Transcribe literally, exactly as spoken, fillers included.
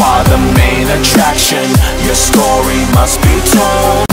are the main attraction. Your story must be told.